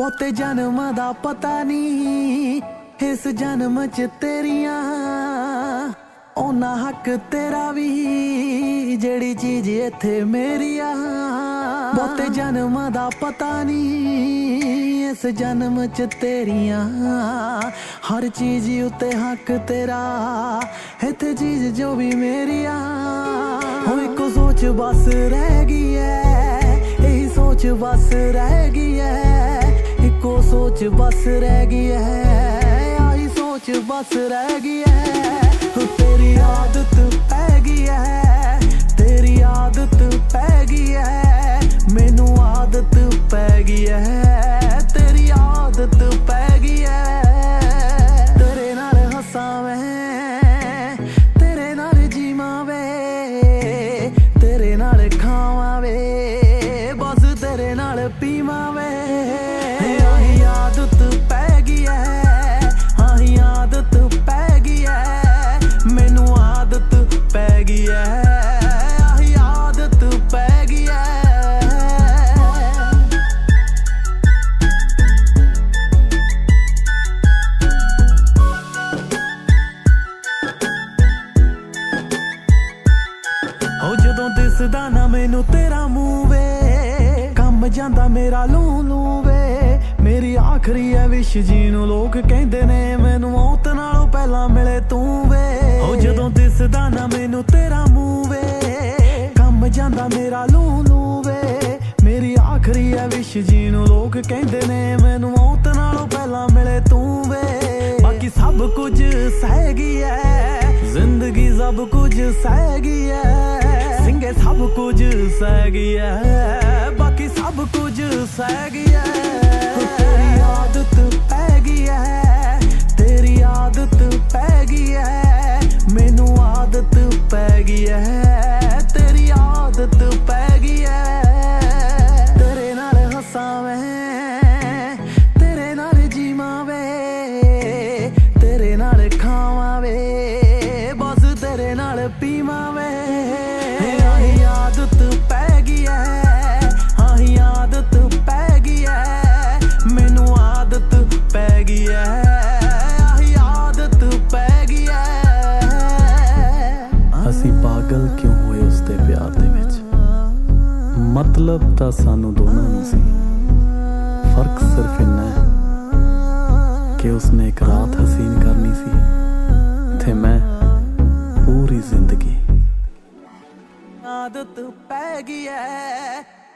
बहुते जन्म दा पता नहीं, इस जन्म च तेरियां ओना हक तेरा भी जेड़ी चीज इत्थे मेरी आ। बहुते जन्म दा पता नहीं, इस जन्म च तेरियां हर चीज उत्ते हक तेरा, इत्थे चीज जो भी मेरी आ। हो इको सोच बस रह गई है, यही सोच बस रह गई है, इको सोच बस रह गई है, आई सोच बस रह गई है। तेरी आदत पै गई है, तेरी आदत पै गई है, मैनू आदत पै गई है, तेरी आदत पै गई है। तेरे नाल हसां मैं, तेरे नाल जीवां वे, तेरे नाल खावां वे, बस तेरे नाल पीवां वे। आही आदत पै गई है, आही आदत पै गई है, मैनू आदत पै गई है, आही आदत पै गई है। हो जदों दिसदा ना मैनू तेरा मूंह वे, कम जांदा मेरा लू लू वे, मेरी आखरी है विश जीनू लोग कहंदे ने, मैनू मौत नालों पहला मिले तू वे। हो जदों दिसदा ना मैनू तेरा मूंह वे, कम जांदा मेरा लू लू वे, मेरी आखरी है विश जीनू लोग कहंदे ने, मैनू मौत नालों पहला मिले तू वे। बाकी सब कुछ सह गई है, जिंदगी सब कुछ सह गई है, सिंगे सब कुछ सह गई है, बाकी सब कुछ सह गई है। तेरी आदत पै गई है, तेरी आदत पै गई है, मैनू आदत पै गई है, तेरी आदत पै गई है। तेरे नाल हसां मैं, तेरे नाल जीवां वे, तेरे नाल खावां वे, बस तेरे नाल पीवां वे। आही आदत पै गई है, आही आदत पै गई है, मैनू आदत पै गई है, आही आदत पै गई है। असी पागल क्यों होए उसदे प्यार दे विच, मतलब तां सानू दोनां नूं सी, फर्क सिर्फ इन्ना है कि उसने एक रात हसीन करनी सी ते मैं पूरी जिंदगी। आदत पै गई है।